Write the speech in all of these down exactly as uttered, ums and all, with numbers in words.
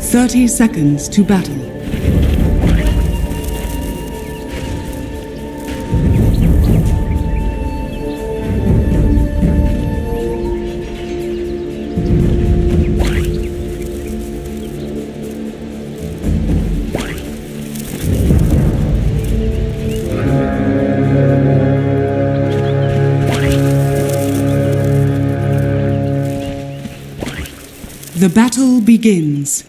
Thirty seconds to battle. The battle begins.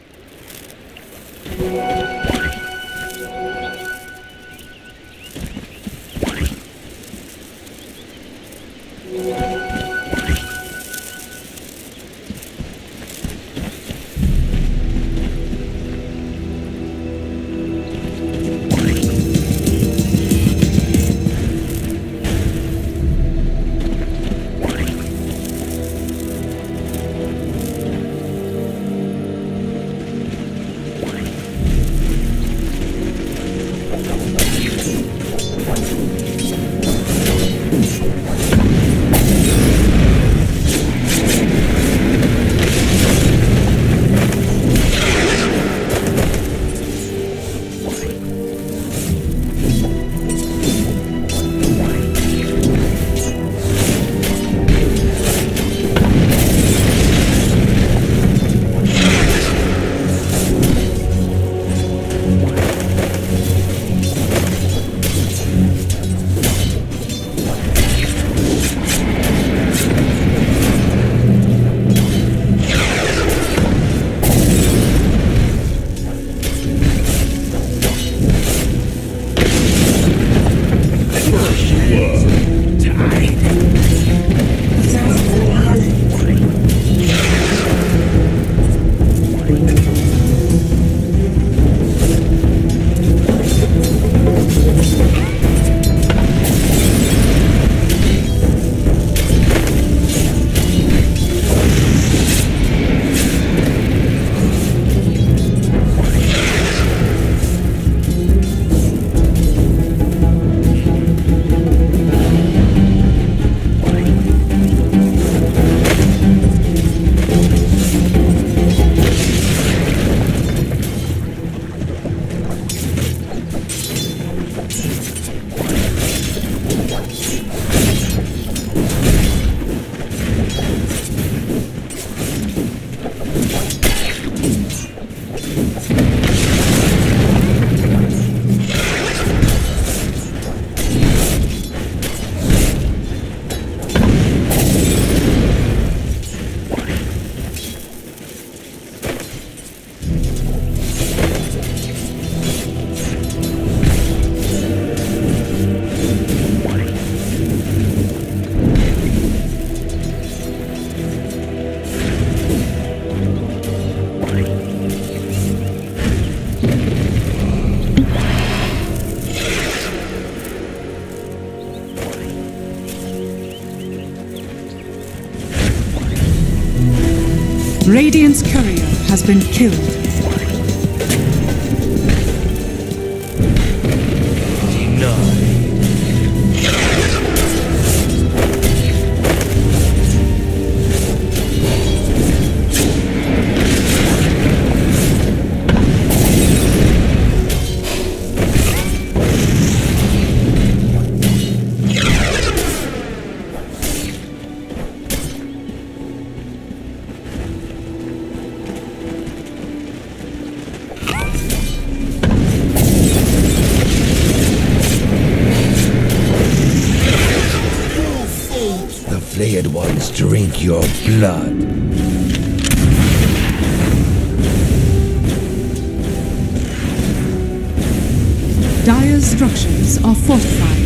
Radiant's courier has been killed. Flayed ones drink your blood. Dire's structures are fortified.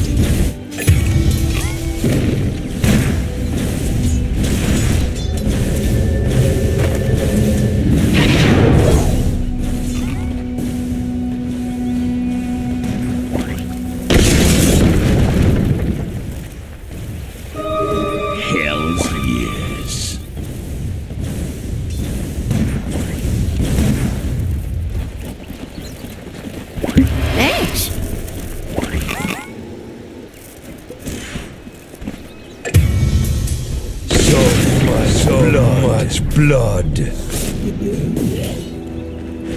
Blood.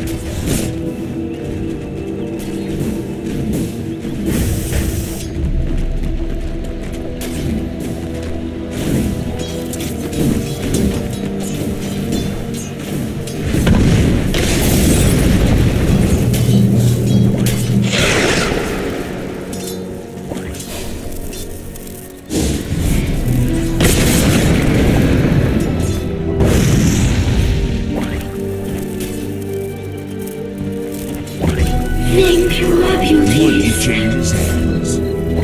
Would changes hands.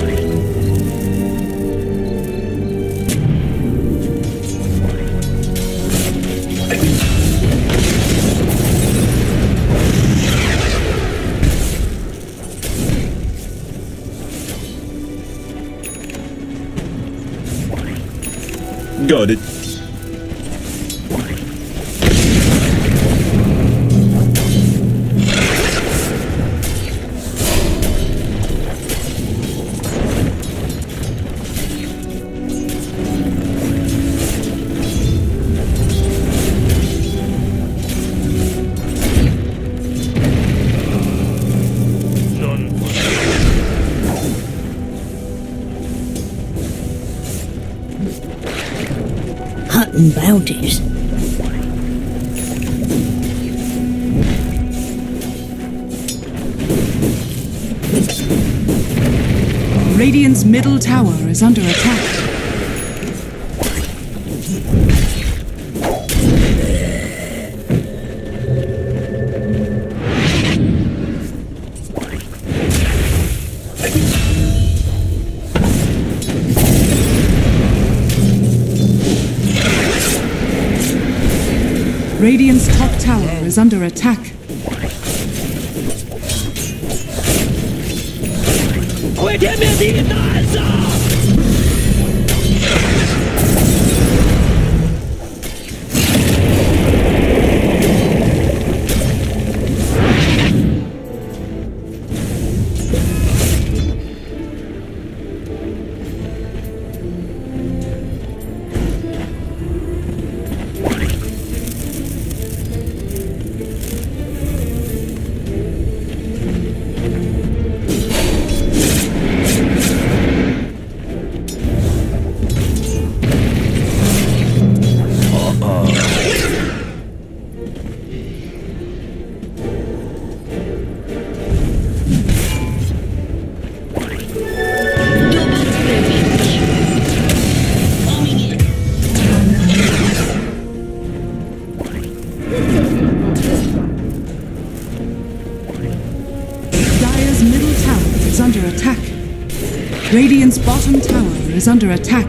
Got it. Hunting bounties. Radiant's middle tower is under attack. Radiant's top tower is under attack. Radiant's bottom tower is under attack.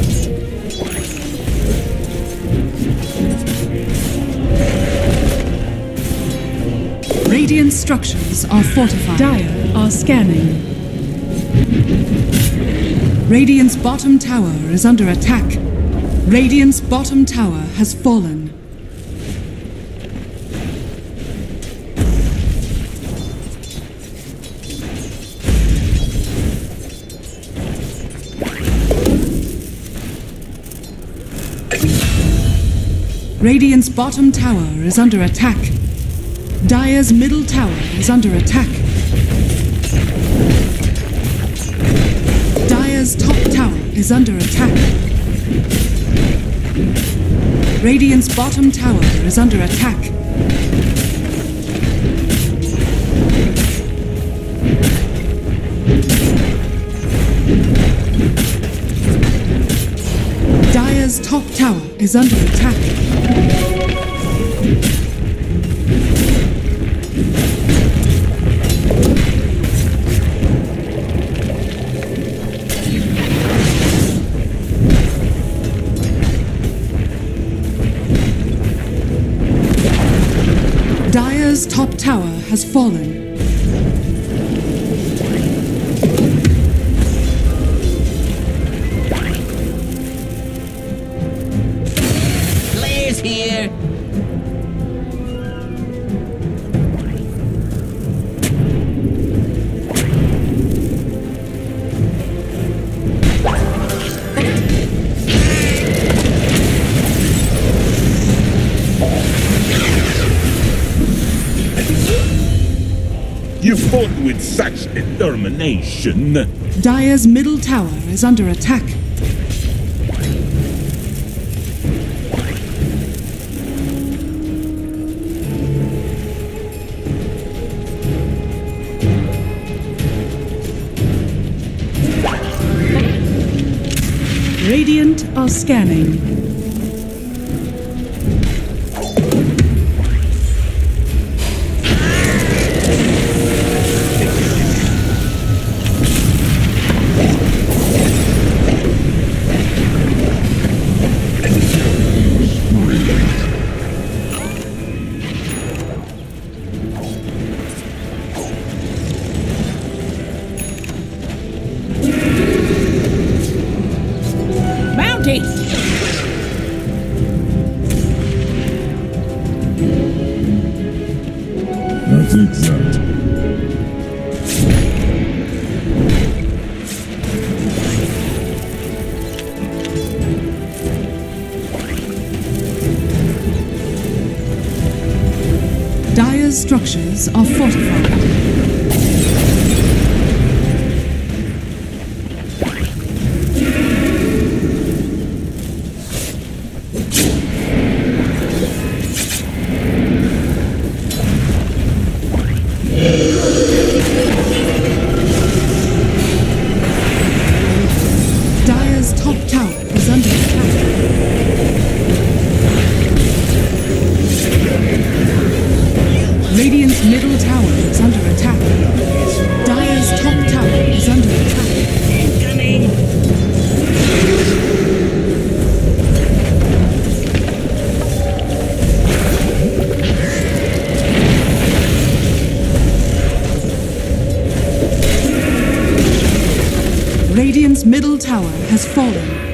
Radiant structures are fortified. Dire are scanning. Radiant's bottom tower is under attack. Radiant's bottom tower has fallen. Radiant's bottom tower is under attack. Dire's middle tower is under attack. Dire's top tower is under attack. Radiant's bottom tower is under attack. Dire's top tower is under attack. Dire's top tower has fallen. Players here. fought with such determination. Dire's middle tower is under attack. Radiant are scanning. I'll take that. Dire's structures are fortified. Dire's top tower is under attack. Radiant's middle tower is under attack. Dire's top tower is under attack. Incoming! Radiant's middle tower has fallen.